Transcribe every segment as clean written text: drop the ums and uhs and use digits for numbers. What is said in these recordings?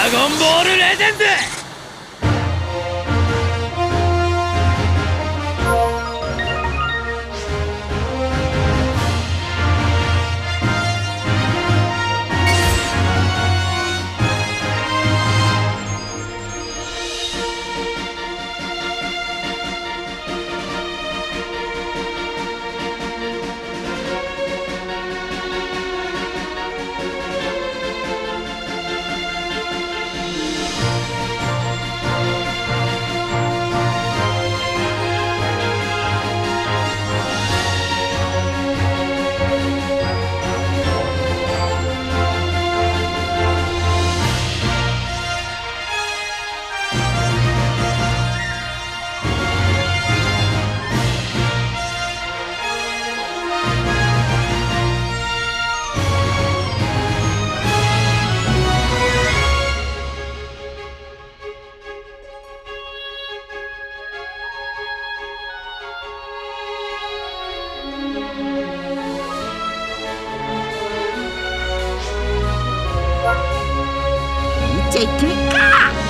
ゴンボールレジェンズ。 行ってみっか。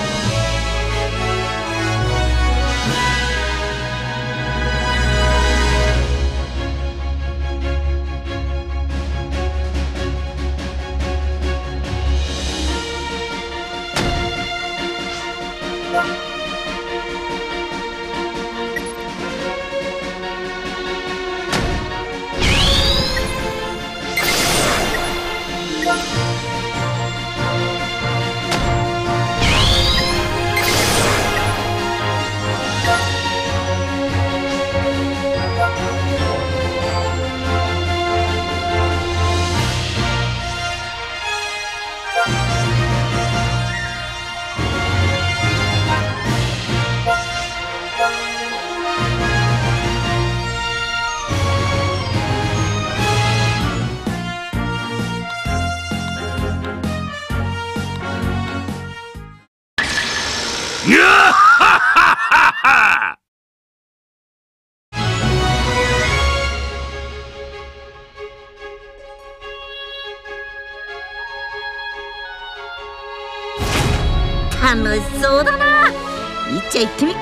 楽しそうだな。いっちゃ行ってみっか。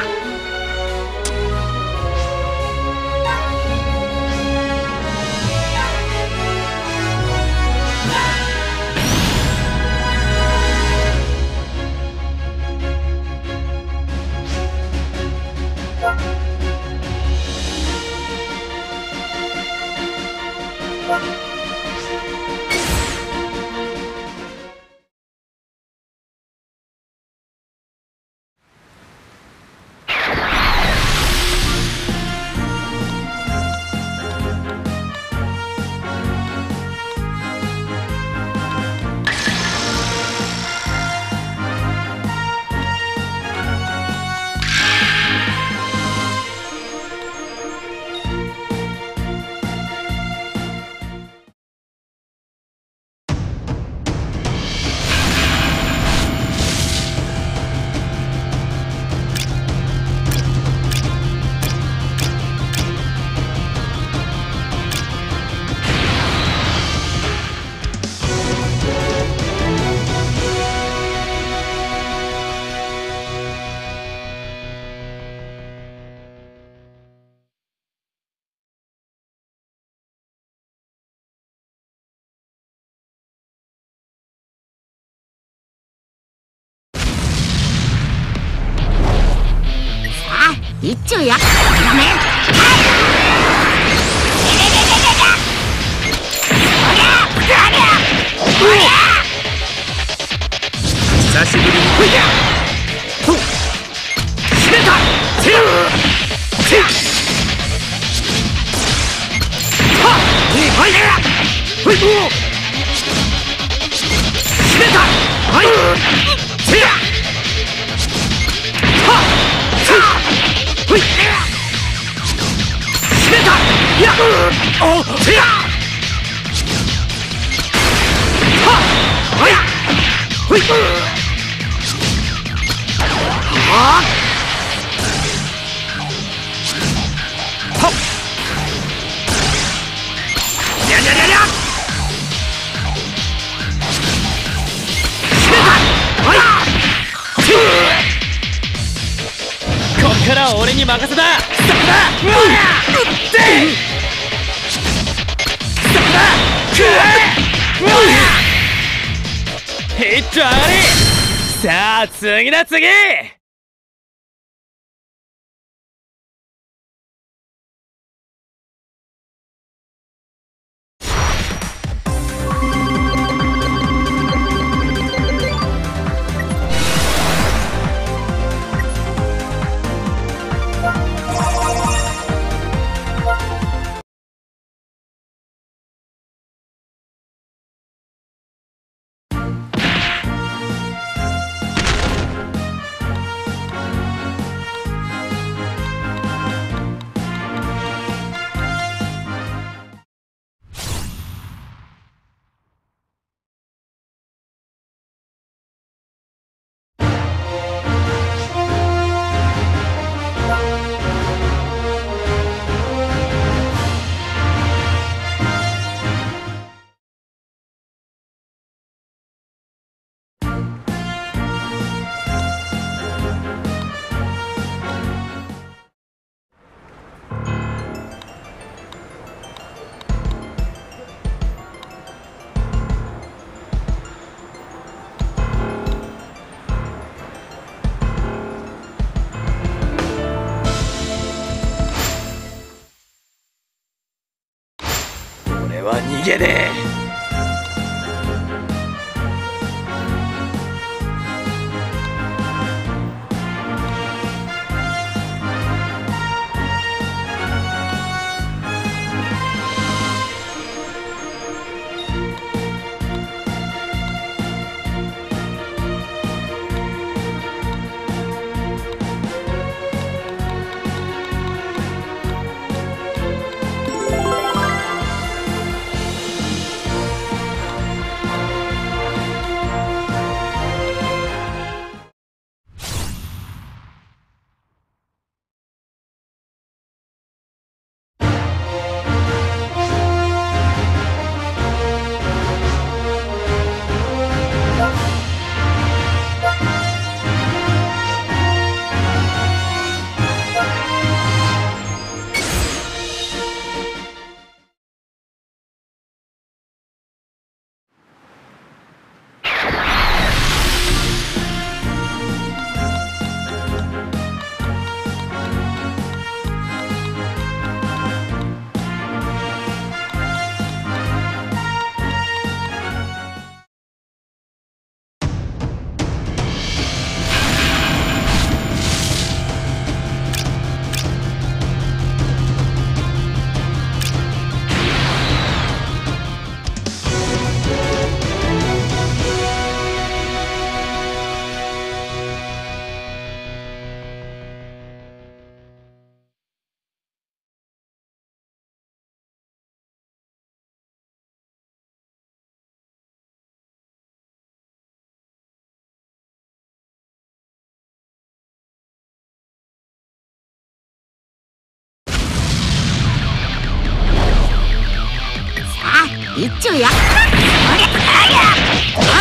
一丁やっダメ。 久しぶりにほいやほっ締めたせっせっはっはいほい締めたはいせやはっほい締めたいやおせやはっはいほいはっはっやややや締めたはからは俺に任せだ。そこだ。うわやうってそこだ。くえうわやヒット上がり。さあ次だ次。俺は逃げねえ。 一丁やっどうだ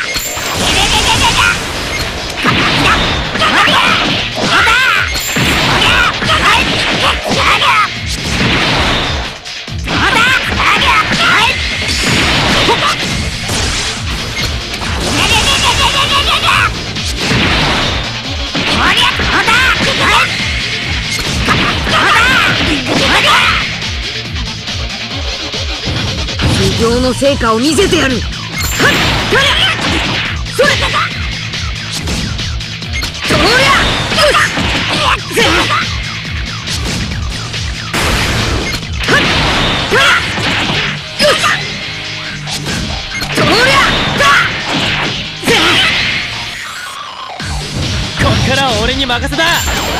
修行の成果を見せてやる。はっそれそりゃこっからは俺に任せだ。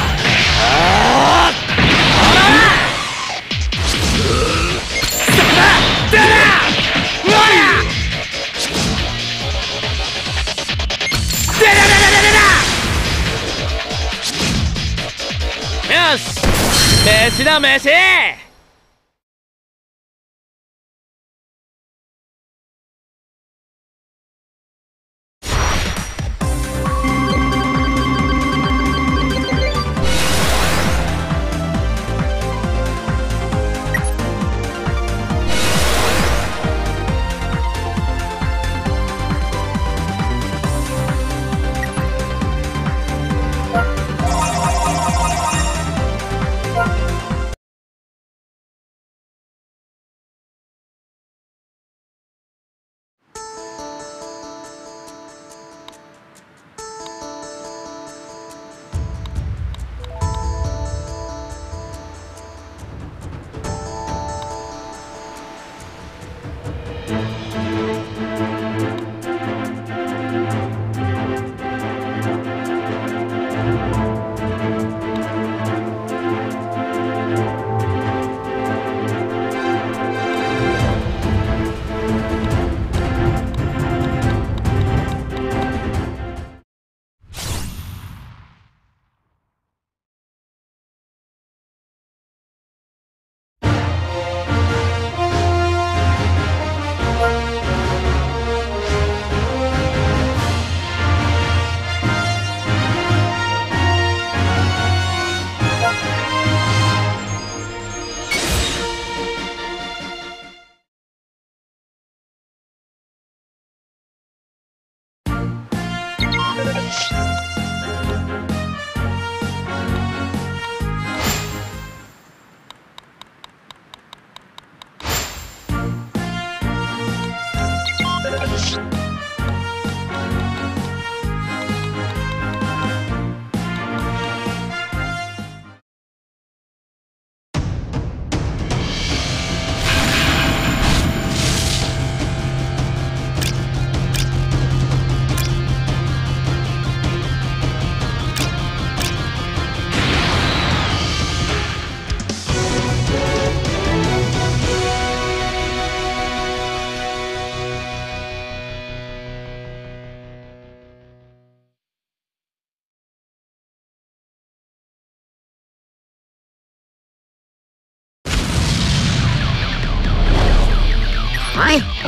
よし飯だ飯。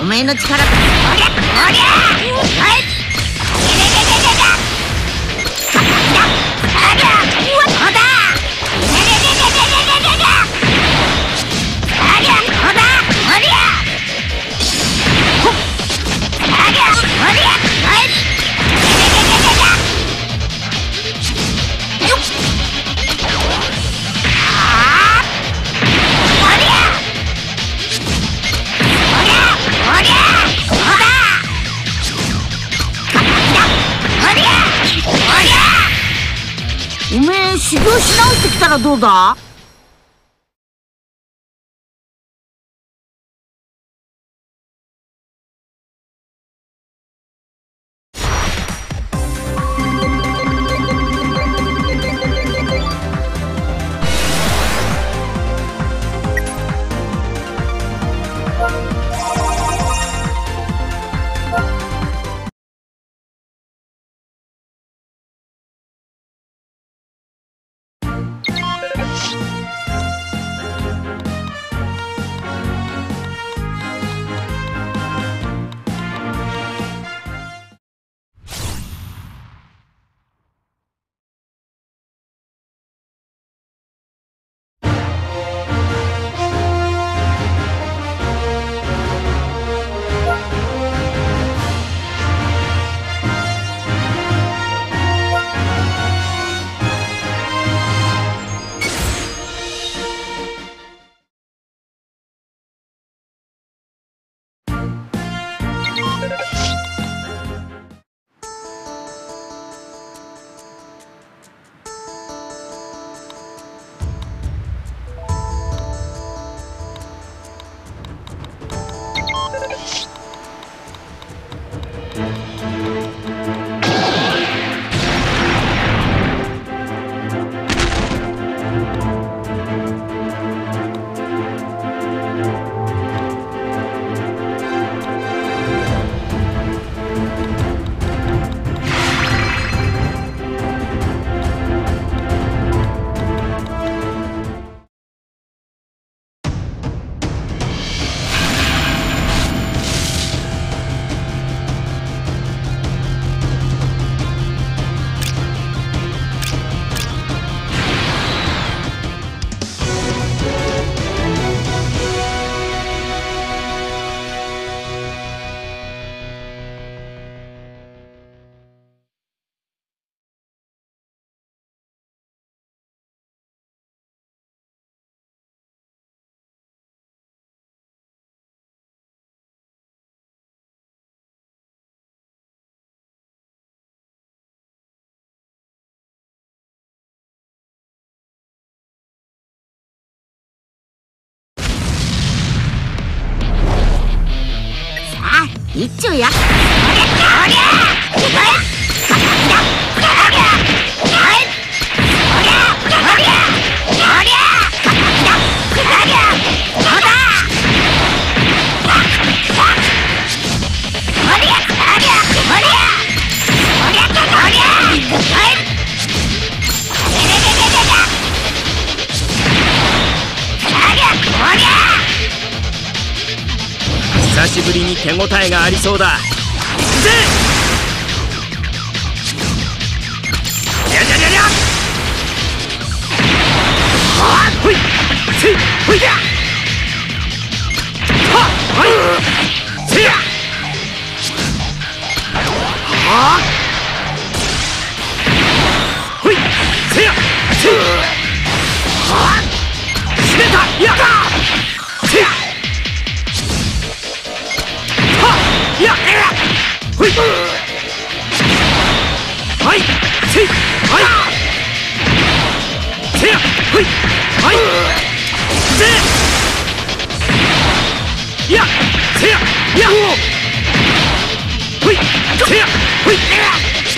おめえの力だ。おめえ修行し直してきたらどうだ？一丁や。 久しぶりに手応えがありそうだ。行くぜ！やりゃりゃりゃ！はっほい！せい！ほいや！はっほい！せや！はっほい！せや！せい！はっ！しめた！やっ！せや！やっほいはいせいはいせやほいはいせやせややほいせやほいせや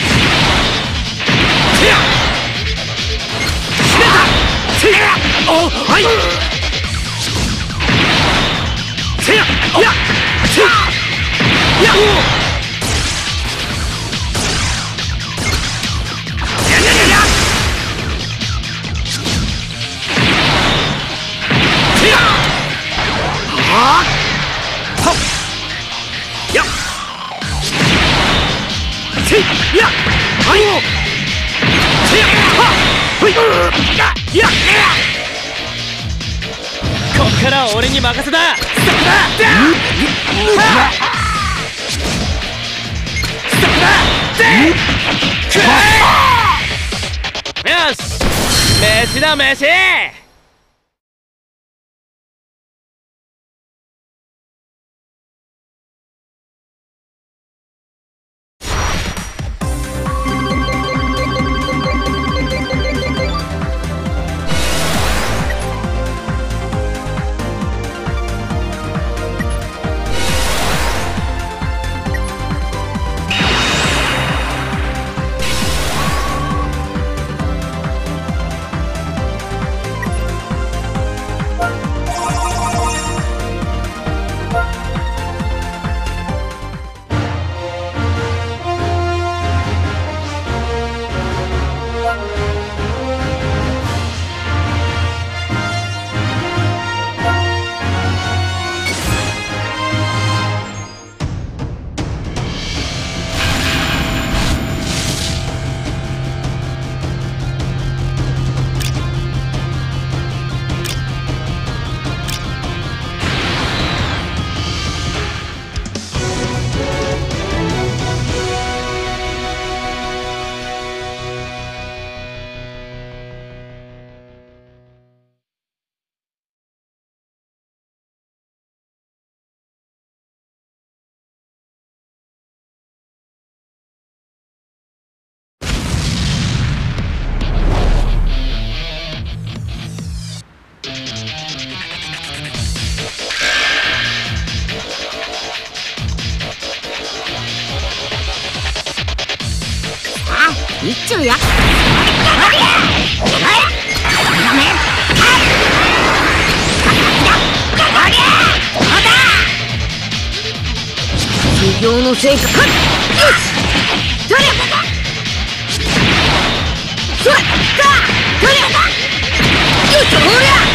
しめたせやおはいせややせややっややややせやはっはっせいやはいせやはほいやこっからは俺に任せだ。そこだそこだでくらえ。よし飯だ飯。 一丁や修行の成果。よし取れそれだ取れよしほりゃ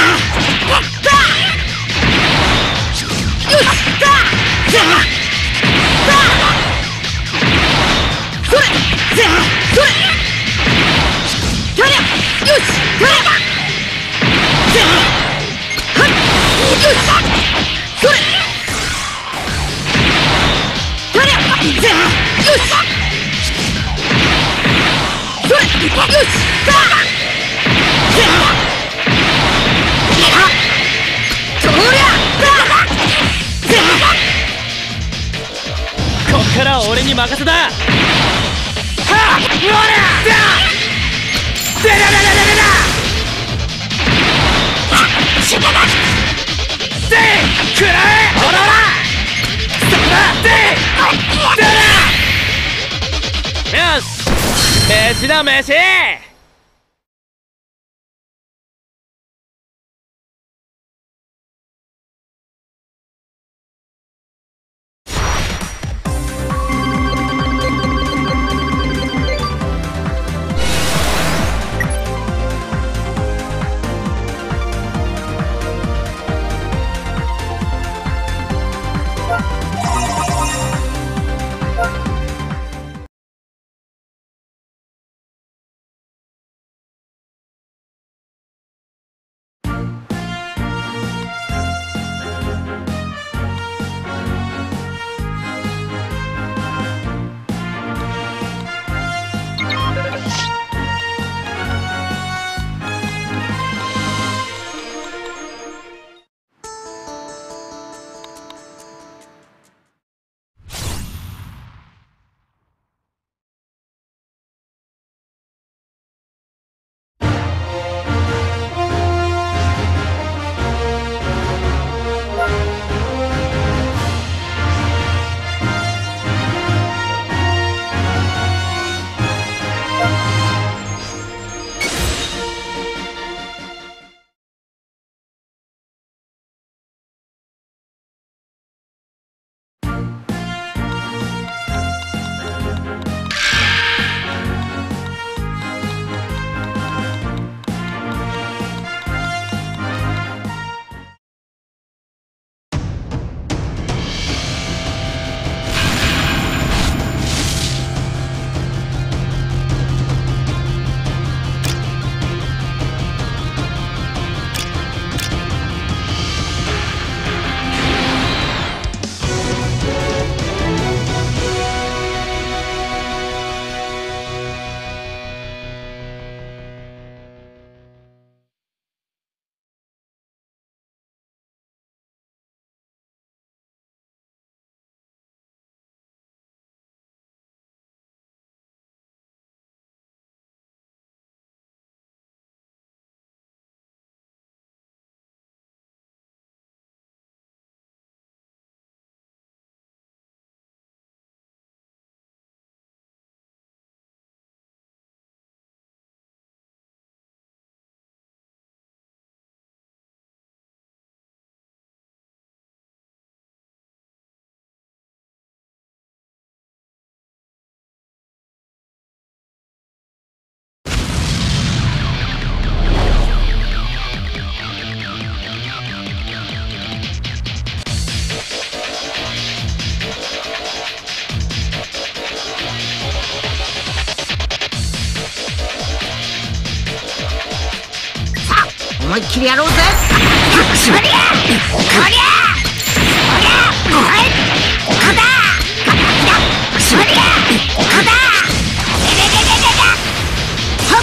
よしそれそれ取れよし取れはっよしそれ取れよしそれよしこっからは俺に任せだ。はっほらでらららららでくらえほらほらそこだでよし飯だ飯。 思いっきりやろうぜ。こりゃこりゃこりゃはいこだこりゃこだでででででだほっ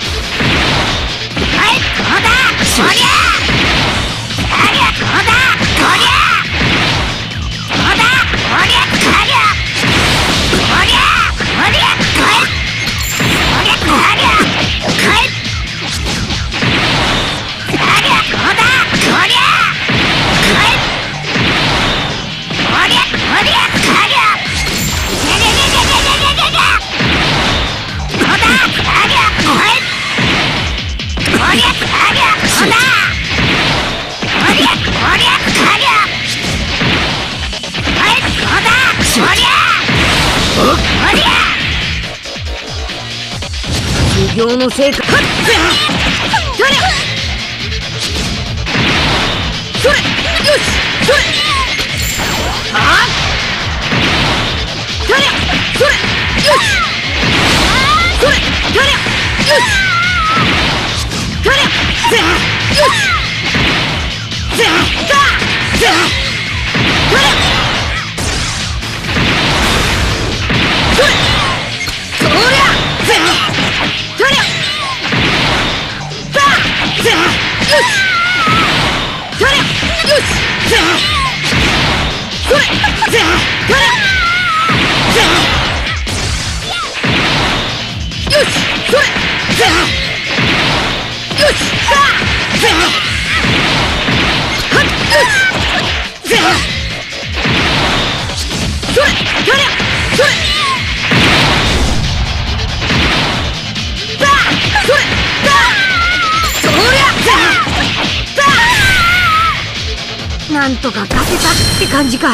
はいこだこりゃこりゃこだこりゃこだこりゃこりゃこりゃこりゃこりゃこりゃこりゃこりゃ修行の成果。それよしそれはあそれそれよしそれそれよしそれぜよしぜだぜそれそれそりゃぜそりゃだぜよしそれよしぜそれぜそれぜよしそれぜよしだぜはっよしぜそれそれそれだそれだそりゃぜだなんとか勝てたって感じか。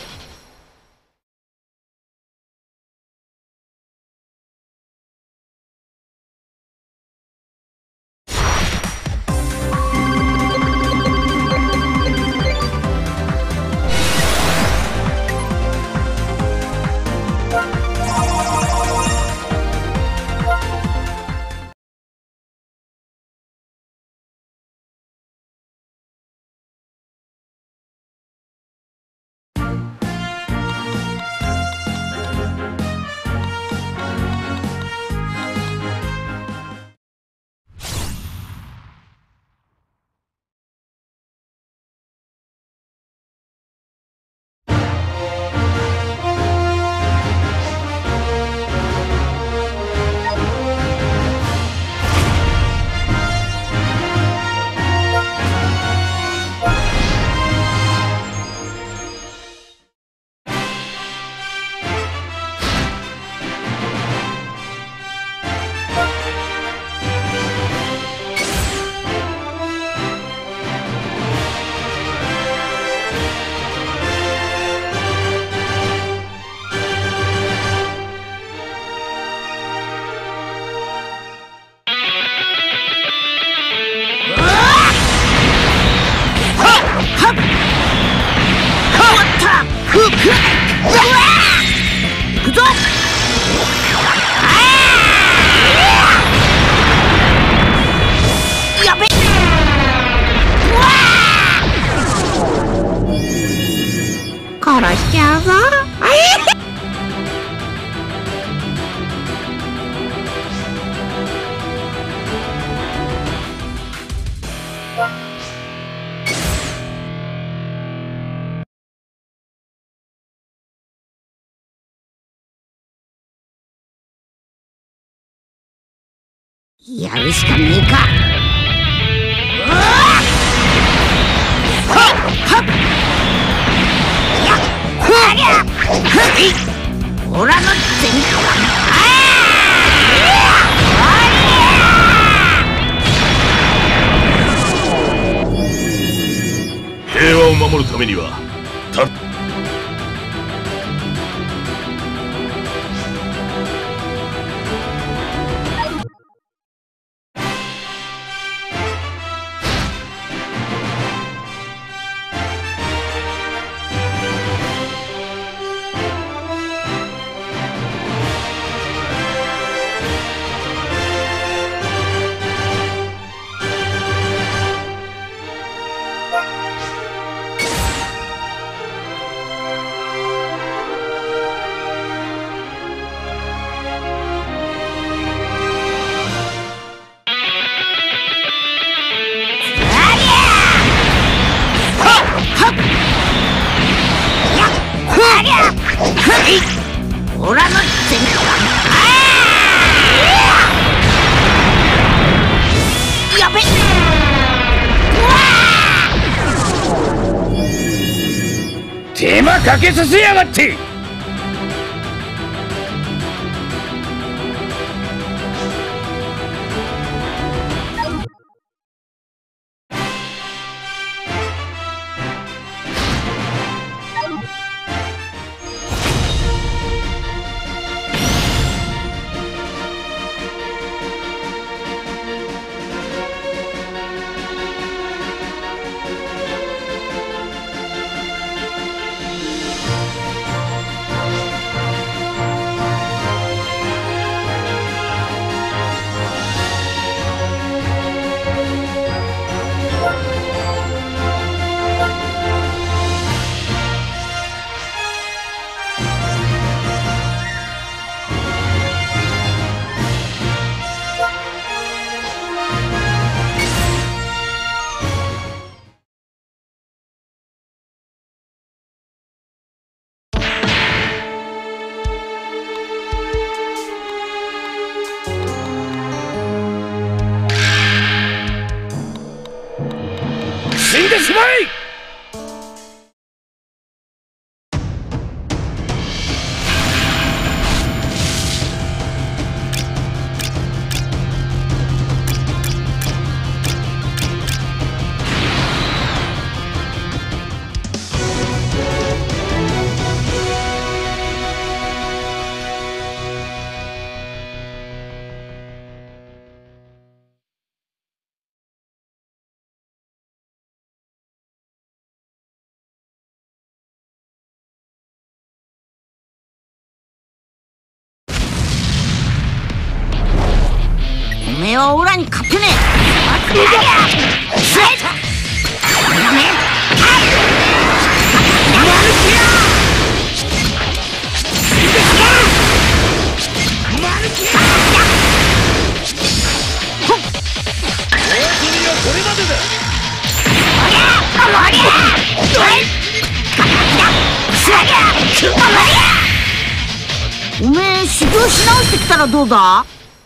行くぞ。やべっ殺しちゃうぞ。やるしかねえか。オラの全平和を守るためにはやべっ。 手間かけさせやがって。死んでしまえ。 おめえはオラに勝てねえ。おめえ修行し直してきたらどうだ。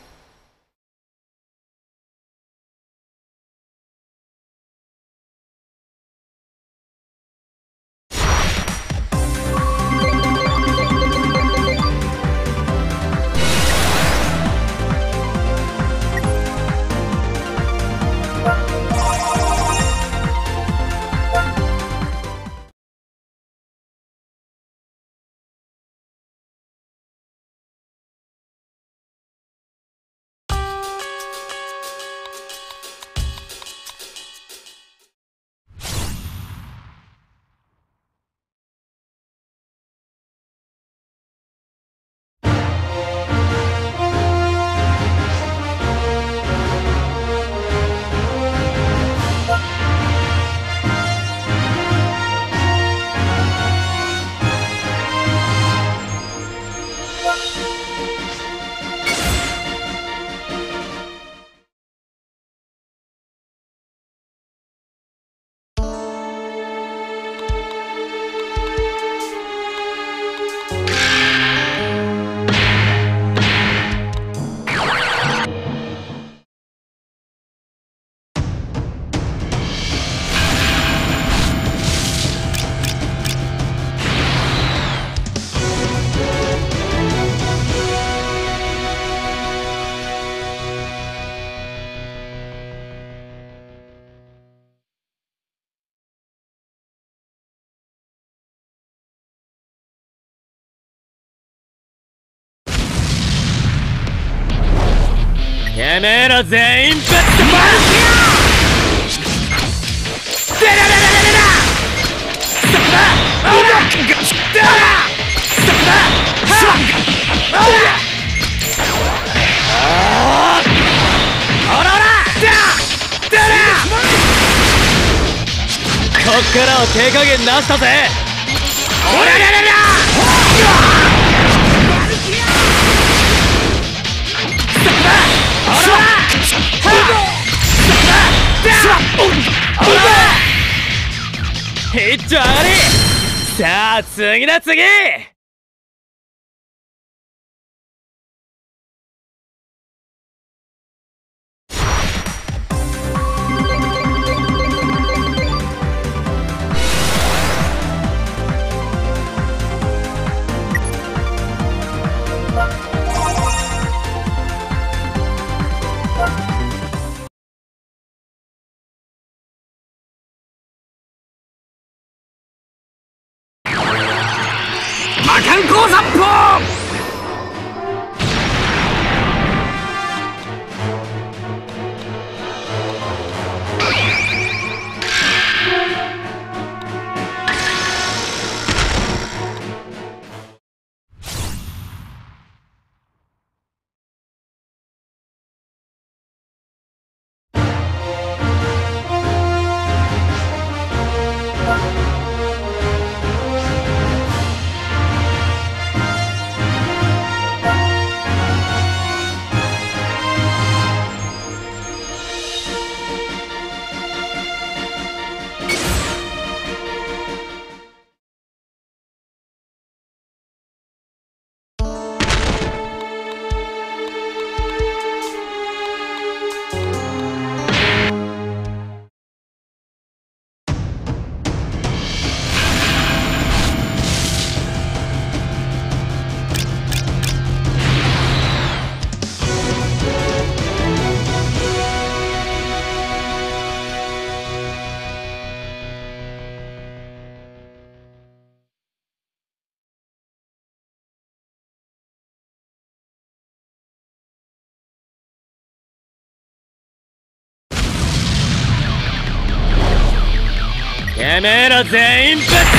てめえら全員ぶっ飛ばすよ。デララララララそこだ。デラそこだ。オラオラデラこっからは手加減なしたぜ。オララララヒッチ上がり。さあ次だ次。 てめえら全員ぶっ飛ば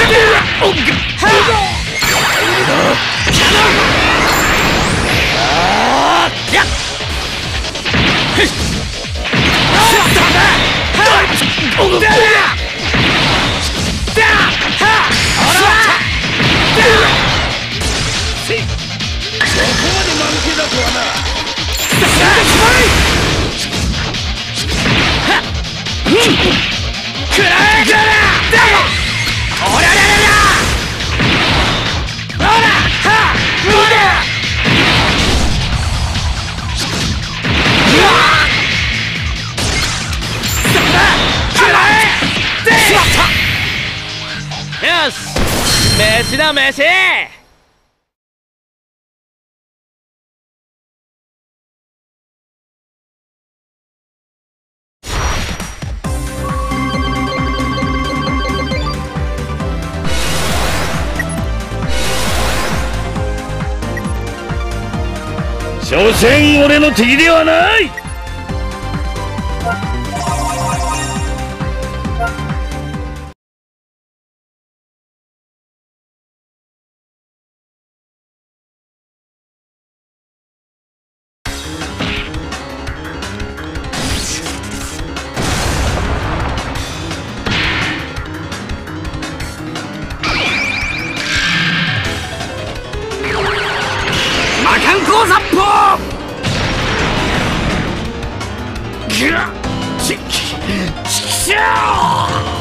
よし、飯だ飯。 所詮俺の敵ではない。魔漢光殺法。ちきしょう。